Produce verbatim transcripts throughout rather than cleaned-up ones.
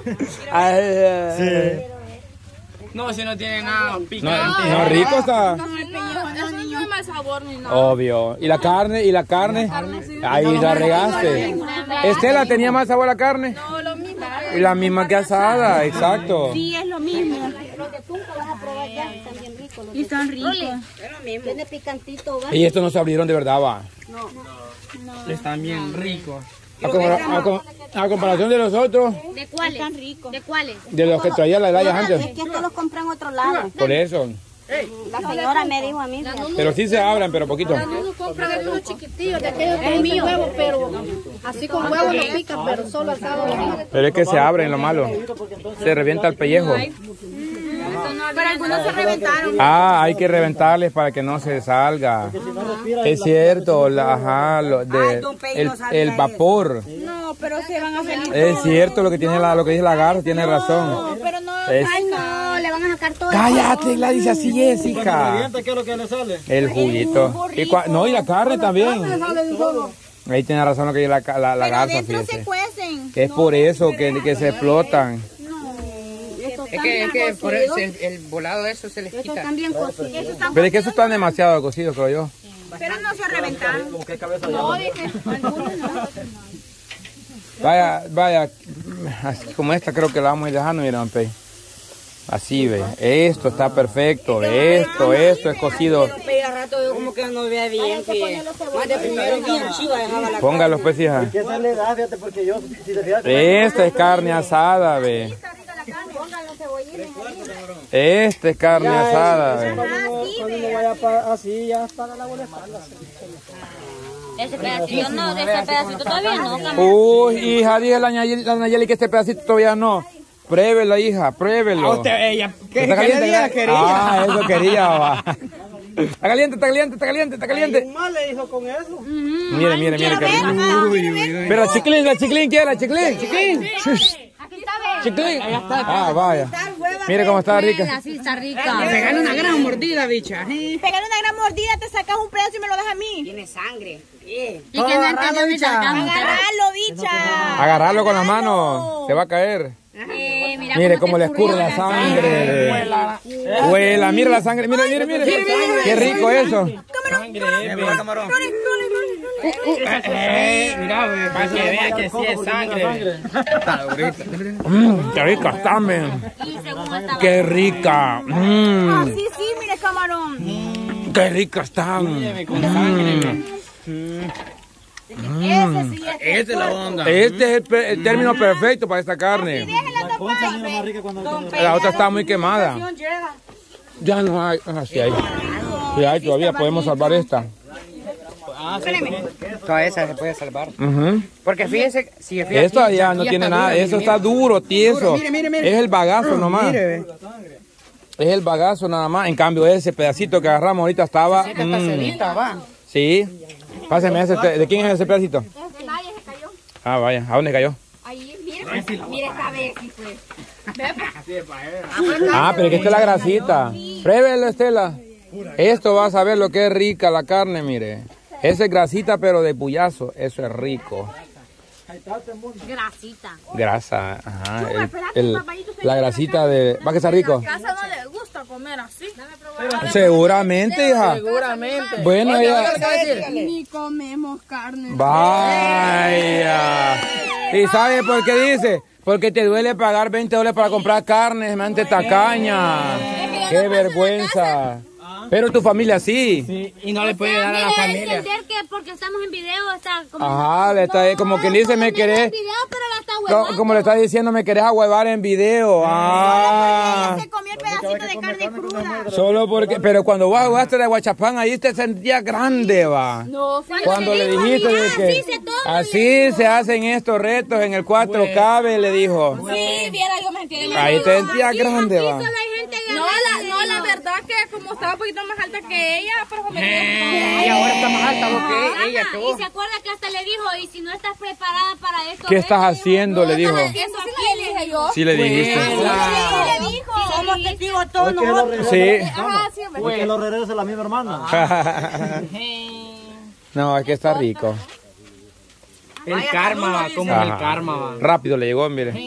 Sí. No, si no tiene nada picante. No, no, rico está. No, el pellejo no, ni no más sabor ni nada. Obvio. ¿Y la carne? ¿Y la carne? Ahí la regaste. Estela, ¿tenía más sabor la carne? No, lo mismo. Y la misma que asada, exacto. Sí, es lo mismo. Los de Tunco vas a probar ya, están bien ricos. Y están ricos. Es lo mismo. Tiene picantito, ¿va? Y estos no se abrieron de verdad, va. No. Están bien ricos. A, compara- a com- a comparación de los otros, ¿De cuáles? Están ricos. ¿De cuáles? de los que traía la Elaya antes. Es que estos los compré en otro lado. Por eso. La señora me dijo a mí. Pero sí se abran, pero poquito. Uno compra de unos chiquitillos, de aquellos con mío huevo, pero así con huevo no pica, pero solo asado. Pero es que se abren, lo malo. Se revienta el pellejo. Pero algunos se reventaron. Ah, hay que reventarles para que no se salga. Es cierto, la, ajá, lo de, el, el vapor. No, pero se van a salir. Es cierto lo que tiene la, lo que dice la garza, tiene razón. No, pero no. Es- Ay, no, le van a sacar todo. Cállate, la dice así, Jessica. ¿Qué es lo que le sale? El juguito. Y cua- no, y la carne también. Ahí tiene razón lo que dice la, la, la Pero garza, adentro se fíjese. cuecen. Que es por eso que, que se explotan. Es que, es que por eso el, el volado de eso se les quita. También cocidos. Pero es que eso está demasiado cocido, creo yo. Pero no se reventaron. No, dije, algunos no. Vaya, vaya, así como esta creo que la vamos a ir dejando, miren, pe. Así ve, esto está perfecto, ve, esto, esto es cocido. Pero a rato yo como que no veía bien, que más de primero bien chiva dejaba la Póngalo, pues, hija. ¿Qué tal le da? Fíjate, porque yo, si te fijas... Esta es carne asada, ve. Esta es carne asada, ve. Cuando uno, cuando uno vaya pa- así, ya para la buena espalda. Ese pedacito no, de ese pedacito todavía no. Uy, hija, dije la Nayeli, la Nayeli que este pedacito todavía no. Pruébelo, hija, pruébelo. A usted, ella, ¿qué, ¿Está qué caliente? le diga? Quería. Ah, eso quería, va. Está caliente, está caliente, está caliente, está caliente. mal le dijo con eso. Mire, mire, mire, qué rico. Pero la chiclín, la chiclín, ¿quién la chiclín? Chiclín. Chiclín. Ah, vaya. Mire cómo está rica. Así está rica. Pegale una gran mordida, bicha. Pégale una gran mordida, te sacas un pedazo y me lo das a mí. Tiene sangre. Bien. ¿Y quién entendió mi sarcasmo? Agarralo, bicha. Agarrarlo con las manos, se va a caer. Eh, mira Mire cómo te le escurre la sangre. Huela, mire la sangre, mire, mire, mire. Qué rico eso. Camarón. Eh, mira, ve, para que vea que sí es sangre. Está durita. Mmm, qué rica está, men. Qué rica. Mmm, Sí, sí, mire camarón. qué rica está. Míreme con sangre. Ese sí es. Esa es la onda. Este es el, pe- el término perfecto para esta carne. La concha es más rica cuando... La otra está muy quemada. Ya no hay. Ah, sí hay. Sí hay, todavía podemos salvar esta. Toda esa se puede salvar. Ujú. Porque fíjese, si fíjese Esto aquí, ya aquí no tiene está nada, duro, eso mire, está duro, tieso. Mire, mire, mire. Es el bagazo nomás. Mire, ve. Es el bagazo nada más. En cambio, ese pedacito que agarramos ahorita estaba. Esta mm, celita, va. sí. Pásame ese. pe- ¿De quién es ese pedacito? De nadie se cayó. Ah, vaya. ¿A dónde cayó? Ahí, mire, mire esta vez, sí, pues. Ah, pero es que esta es la grasita. Pruébelo, Estela. Esto vas a ver lo que es rica la carne, mire. Esa es grasita, pero de puyazo. Eso es rico. Grasita. Grasa, ajá. el- el- la grasita de. ¿Va a que está rico? Casa no le gusta comer así. Seguramente, hija. Seguramente. Bueno, ella. Ni comemos carne. Vaya. ¿Y sabe por qué dice? Porque te duele pagar veinte dólares para comprar carne, semejante tacaña. Qué vergüenza. Pero tu familia sí. Sí, y no le puede dar a la familia. entender que porque estamos en video está como... Ajá, le está, como quien dice, me querés. video, pero la está co- huevando. Como le está diciendo, me querés ahuevar en video. Ah. Se comió el pedacito de carne cruda. Solo porque, pero cuando vos jugaste de Guachapán, ahí te sentías grande, va. No, fue Cuando le dijiste de que así se hacen estos retos en el cuatro K, le dijo. Sí, viera, yo me quedé. Ahí te sentías grande, va. No, la, no, la verdad que como estaba un poquito más alta que ella, pero como Y ahora está más alta vos que ella, que Y vos. se acuerda que hasta le dijo, y si no estás preparada para esto... ¿Qué estás haciendo? Le dijo. Eso sí le dije yo. Sí le dijiste. Sí le dijo. Somos testigos todos Porque los nosotros. Sí. Ajá, sí, hombre. Porque los herreros es la misma hermana. No, es que está rico. El karma, va, como es el Ajá. karma, va. Rápido le llegó, mire.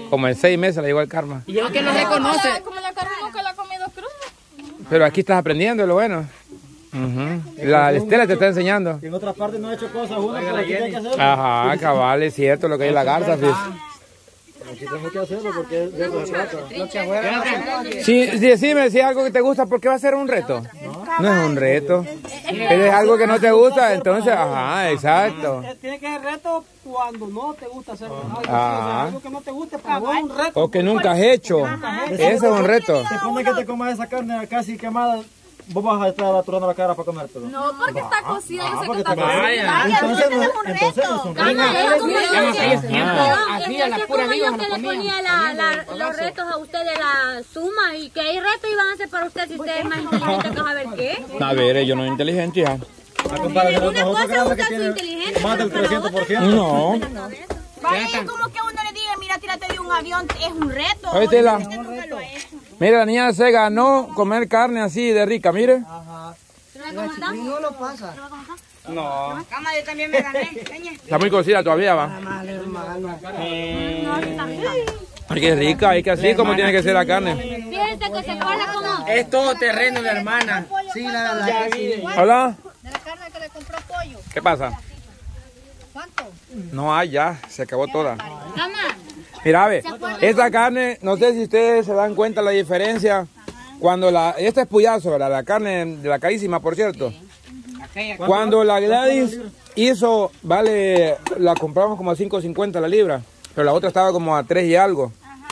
Como en seis meses le llegó el karma. Y yo que no reconoce. Como la carne nunca la ha comido cruda. Pero aquí estás aprendiendo, lo bueno. Uh-huh. La Estela te está enseñando. En otras partes no ha hecho cosas uno, pero aquí hay que hacerlo. Ajá, cabal, es cierto lo que hay la garza, fíjate. Aquí tengo que hacerlo porque de eso se trata. Si, si decime si es algo que te gusta, ¿por qué va a ser un reto? No es un reto. Pero es algo que no te gusta, entonces, ajá, exacto. Tiene que ser reto cuando no te gusta hacerlo. Ah. Algo que no te guste, para vos es un reto. O que nunca has hecho. Ese es un reto. Se pone que te comas esa carne casi quemada. Vos vas a estar aturando la cara para comértelo. No, porque está cocida. Yo sé que porque está te cocida. Entonces no, entonces no es un reto. Así a la pura viva Yo se que lo le comían. ponía la, la, los retos a usted de la suma y que hay retos iban a hacer para usted si usted es más inteligente que saber qué. A ver, yo no soy inteligente, hija. A comparación de Una nosotros, cosa que es que usted su tiene inteligencia, más del pero para trescientos por otra- ciento. No. Vaya, es como que uno le diga, mira, tírate de un avión, es un reto. Oye, Tela. Usted nunca lo ha hecho. Mira, la niña se ganó comer carne así de rica, mire. No lo pasa. No. Cama, yo también me gané. Peña. Está muy cocida todavía, va. Ay, qué rica, hay que así como tiene que ser la carne. Fíjense que se guarda como... Es todo terreno, mi hermana. Sí, la verdad que sí. Hola. De la carne que le compró pollo. ¿Qué pasa? ¿Cuánto? No hay ya, se acabó toda. Mamá, Mira, ve, esta carne, no sé si ustedes se dan cuenta la diferencia. Cuando la, este es puyazo, ¿verdad? La carne de la carísima, por cierto. Cuando la Gladys hizo, vale, la compramos como a cinco cincuenta la libra, pero la otra estaba como a tres y algo.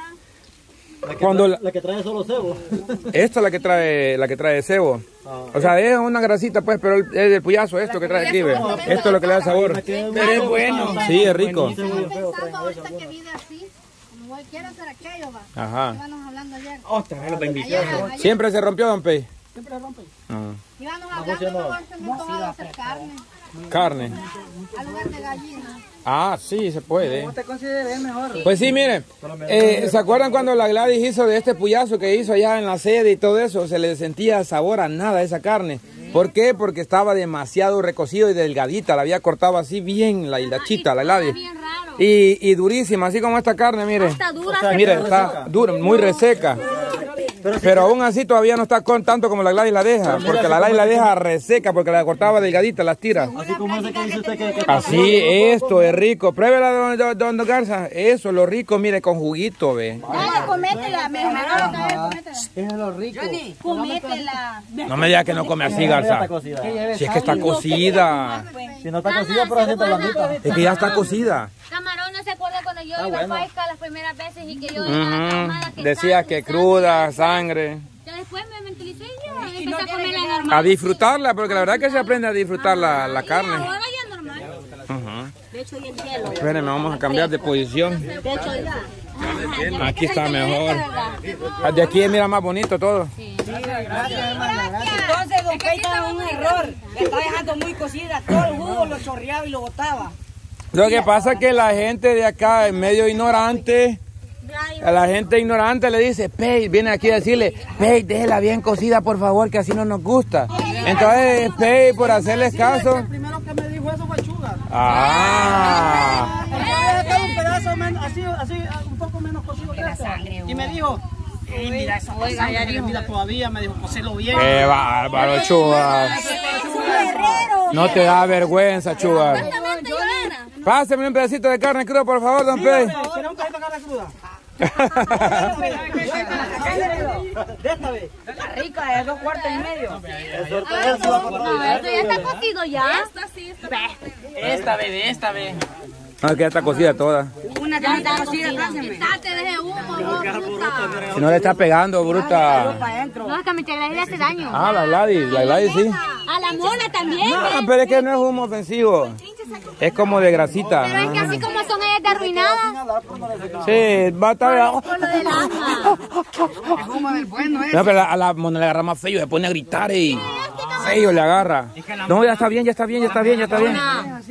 La que, Cuando trae, la- la que trae solo cebo. Esta es la que trae, la que trae cebo. O sea, es una grasita pues, pero es del puyazo esto que trae aquí, ve. Esto es lo que le da sabor. Pero es bueno. Sí, es rico. Pensando ahorita que vive así, como voy, quiero hacer aquello, va. Ajá. Íbamos hablando ayer. Otra vez lo bendición. Ayer, ayer, Siempre se rompió, don Pei. Siempre rompe. Ah. íbamos hablando y mejor se me antojaba hacer carne, Carne. al lugar de gallina. Ah, sí, se puede. ¿Cómo te consideres mejor? Pues sí, miren, eh, ¿se acuerdan cuando la Gladys hizo de este puyazo que hizo allá en la sede y todo eso? Se le sentía sabor a nada a esa carne. ¿Por qué? Porque estaba demasiado recocido y delgadita, la había cortado así bien la hilachita, la Gladys. bien raro. Y, y durísima, así como esta carne, mire. Está dura. Mire, está dura, muy reseca. Pero aún así todavía no está con tanto como la Gladys la deja, porque la Gladys la deja reseca, porque la cortaba delgadita, las tira. Así como ese que dice usted que... que Así, esto es rico. Pruébela, don, don, don Garza. Eso, lo rico, mire, con juguito, ve. Dale, cométela, mi hermano. Cométela. Es lo rico. Cométela. No me digas que no come así, Garza. está cocida. Si es que está cocida. Si no está cocida, pero así está blandita. Es que ya está cocida. Camarón, ¿no se acuerda cuando yo iba a Paica las primeras veces y que yo era traumada? Ujú. Decías que cruda, sangre. Ya después me mentalicé y ya empecé a comerla normal. A disfrutarla, porque la verdad que se aprende a disfrutar la, la carne. Ahora ya normal. Ujú. De hecho, y el hielo. Espérenme, vamos a cambiar de posición. De hecho, ya. Aquí está mejor. De aquí mira más bonito todo. Entonces, don Pei estaba en un error. Le estaba dejando muy cocida. Todo el jugo lo chorreaba y lo botaba. Lo que pasa es que la gente de acá es medio ignorante. A la gente ignorante le dice, Pei, viene aquí a decirle, Pei, déjela bien cocida, por favor, que así no nos gusta. Entonces, Pei, por hacerles caso. El primero que me dijo eso fue Chuga. Ah. Había dejado un pedazo menos, así, así, un poco menos cocido que este. Y me dijo, "Ey, mira esa sangre, mira todavía", me dijo, cocelo bien. Qué bárbaro, Chugar. No te da vergüenza, Chugar. Pásame un pedacito de carne cruda, por favor, don Pei. ¿Quiere un pedacito de carne cruda? De esta vez. Está rica, es dos cuartos y medio. No, eso ya está cocido ya. Esta vez, esta vez. No, que ya está cocida toda. Una que está cocida, páseme. Date, deje humo, bruta. Si no le está pegando, bruta. No, es que a mi tela le hace daño. Ah, la Gladys, la Gladys sí. A la mona también. No, pero es que no es humo ofensivo. Es como de grasita. Pero es que así como son ellas de arruinadas. Sí, va a estar... Por lo del asma. Es humo del bueno, ¿eh? No, pero a la mona le agarra más feo, se pone a gritar y... Feo le agarra. No, ya está bien, ya está bien, ya está bien, ya está bien.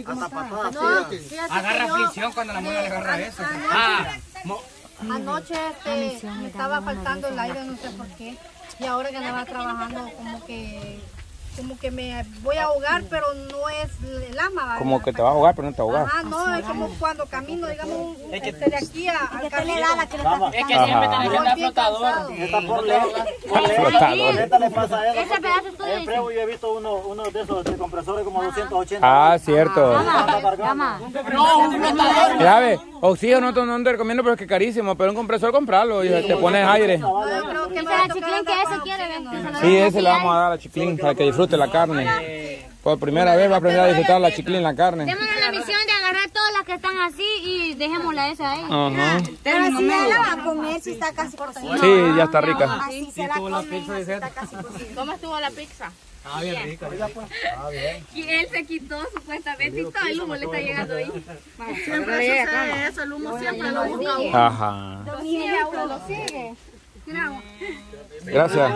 Agarra aflicción cuando la mona le agarra eso. Ah, mo- Anoche este, me estaba faltando el aire, no sé por qué. Y ahora que andaba trabajando, como que como que me voy a ahogar, pero no es el ama. Como que te vas a ahogar, pero no te ahogas. Ajá, no, es como cuando camino, digamos, un, este, de aquí a, al camino. Es que siempre tenés que estar flotador. Esta por Flotador. Esta le pasa a él. Ese pedazo es tuyo. En Frevo yo he visto uno, uno de esos de compresores como doscientos ochenta. Ah, cierto. Llama. Mira, ve, oxígeno no, no te recomiendo porque es carísimo, pero un compresor comprarlo y te pones aire. Yo creo que Dice me va a la tocar Chiclín que andar ese con- quiere, ven. Sí, ese le vamos a dar a Chiclín para que disfrute la carne. Por primera vez va a aprender a disfrutar la Chiclín la carne. Démonos la misión de agarrar todas las que están así y dejémosla esa ahí. Ajá. Pero si ya la va a comer, si está casi cocida. Sí, ya está rica. Así se la come, así está casi cocida. ¿Cómo estuvo la pizza? Ah, bien rica. Y él se quitó supuestamente y todo el humo le está llegando ahí. Siempre sucede eso, el humo siempre lo busca. Ajá. Lo sigue, uno lo sigue. Gracias.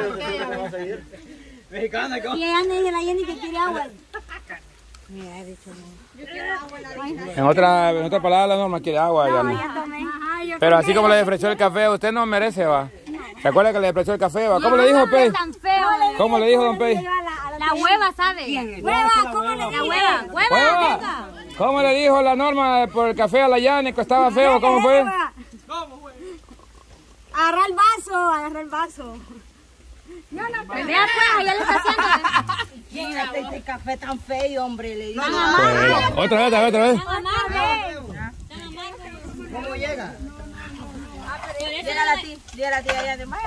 Mexicana, ¿cómo? Y ella me dice la Jenny que quiere agua. En otra, en otra palabra, la Norma quiere agua. Ya no. Pero así como le ofreció el café, usted no merece, va. ¿Se acuerda que le ofreció el café, va? ¿Cómo le dijo, Pei? Tan feo. ¿Cómo le dijo, don Pei? La hueva, ¿sabe? Hueva, ¿cómo le La digo? hueva, hueva. ¡Hueva! ¿Cómo le dijo la Norma por el café a la Yani que estaba feo? ¿Cómo fue? Agarra el vaso, agarra el vaso. Vea pues, allá le está haciendo. Mira, este café tan feo, hombre, le digo. Pues, otra vez, otra vez, otra vez. ¿Cómo llega? Dile a la tía, dile a la tía allá de más.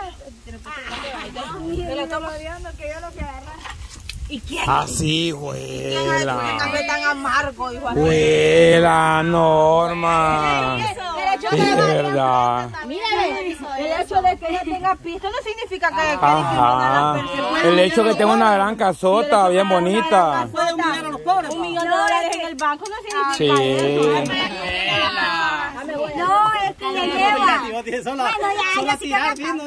Así, Qué huela. café tan amargo, hijo. Huela, Norma. Es verdad. El hecho de que ella tenga pisto no significa que Ajá. El hecho de que tenga una gran casota bien bonita. Puede humillar a los pobres. un millón de dólares en el banco no significa Sí. No, es que le lleva. Son las son las tiradas viendo.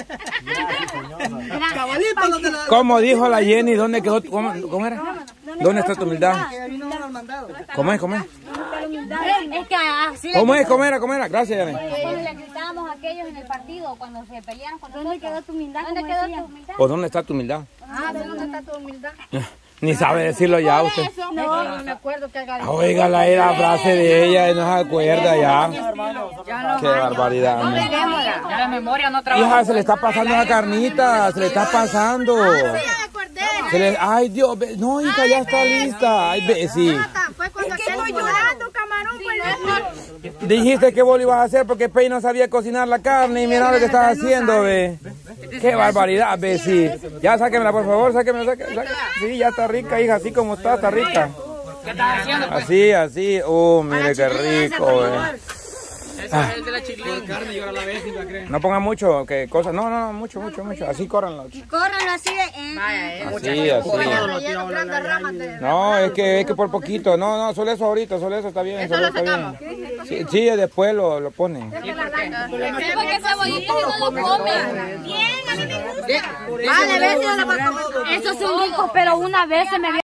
Cabalito los de la. Como dijo la Jenny, ¿dónde quedó? tu- ¿Cómo, cómo era? ¿Dónde está tu humildad? Que vino uno al mandado. ¿Cómo es? ¿Cómo es? Es que así le, ¿Cómo es? ¿Cómo era? ¿Cómo era? Gracias, Jenny. cuando le gritábamos a aquellos en el partido, cuando se pelearon con nosotros. ¿Dónde quedó tu humildad? ¿Dónde quedó tu humildad? ¿O dónde está tu humildad? Ah, ¿de dónde está tu humildad? Ni sabe decirlo ya usted. No, no me acuerdo que haga. Oígala ahí la frase de ella y no se acuerda ya. Qué barbaridad. ¿No? Ya la memoria no trabaja. Hija, se le está pasando la carnita, se le está pasando. Se le, ay, Dios, ve- no, hija, ya está lista. Ay, ve, sí. Fue cuando aquel llorando, camarón, pues. Dijiste que vos lo ibas a hacer porque Pei no sabía cocinar la carne y mira lo que estás haciendo, ve. Qué barbaridad, ve, sí. Ya sáquemela, por favor, sáquemela, sáquemela. Sí, ya está rica, hija, así como está, está rica. ¿Qué estás haciendo? Así, así. Oh, mire qué rico, ve. Ah. El de la Chiclín. Carne y ahora la vez y la creen. No pongan mucho, que cosas, no, no, no, mucho, mucho, mucho. Así córranlo. Córranlo así de. eh. Así, así. Relleno, grandes ramas de. No, es que, es que por poquito. No, no, solo eso ahorita, solo eso está bien. Solo está bien. Sí, sí, después lo, lo ponen. Porque cebollitos y no lo comen. Vale, ves, yo la voy a comer. Esos son ricos, pero una vez se me